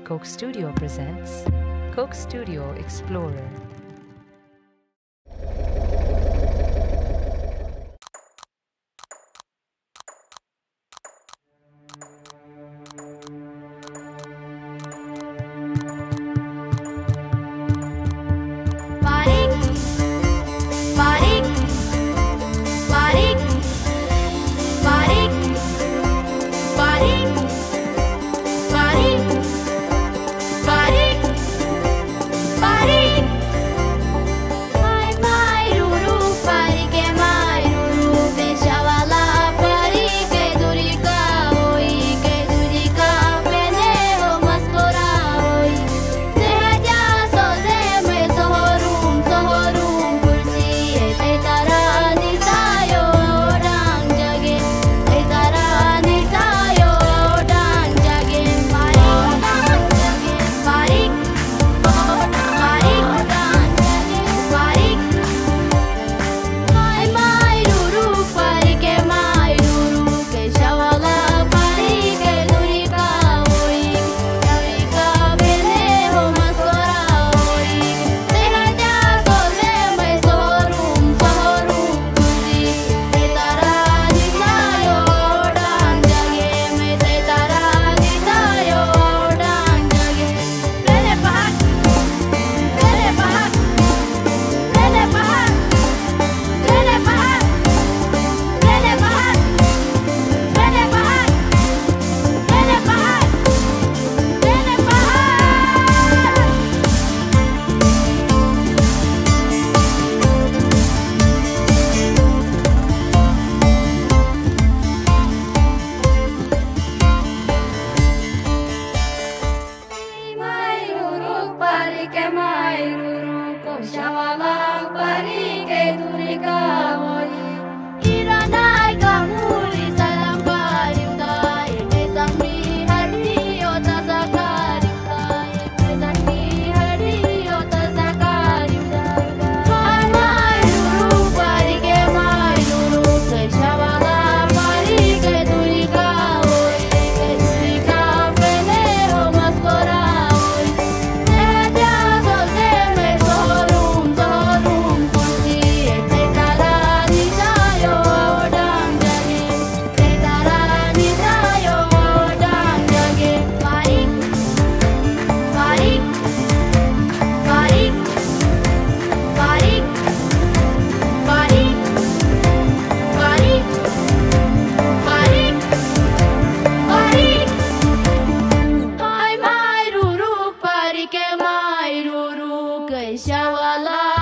Coke Studio presents Coke Studio Explorer. Pareek, Pareek, Pareek, Pareek, Pareek, Pareek, Pareek, Pareek. Ai mai ruru, Pareek é mai ruru, deixa lá Pareek é durica, oi, que durica, peneo mascora, oi. Deja soze me sohorum, sohorum, kursi e tarani sayo dan jage, e tarani sayo dan jage, Pareek, Pareek, Pareek, ai mai ruru, Pareek é mai ruru, que chavala Pareek é durica, oi, durica peneo mascora, oi. Deja soze me sohorum, sohorum, kursi e tarani sayo dan jage, me te tarani sayo dan jage. Lele pahak, lele pahak, lele pahak, lele pahak, lele pahak, lele pahak, lele pahak, lele pahak. Mai ruru, Pareek é mai ruru, chavala Pareek é durica, oi. Iranai kamuli salam pariuda, ete sami hardi ota sakariuda, ete sami hardi ota sakariuda. Ai mai ruru, Pareek é mai ruru, chavala Pareek é durica, oi, que durica peneo mascora, oi. Deja soze me sohorum, sohorum, kursi e te tarani sayo dan jage, te tarani sayo dan jage. Pareek, Pareek, Pareek, Pareek, Pareek, Pareek, Pareek, Pareek. Ai mai ruru, Pareek é mai ruru, que chavala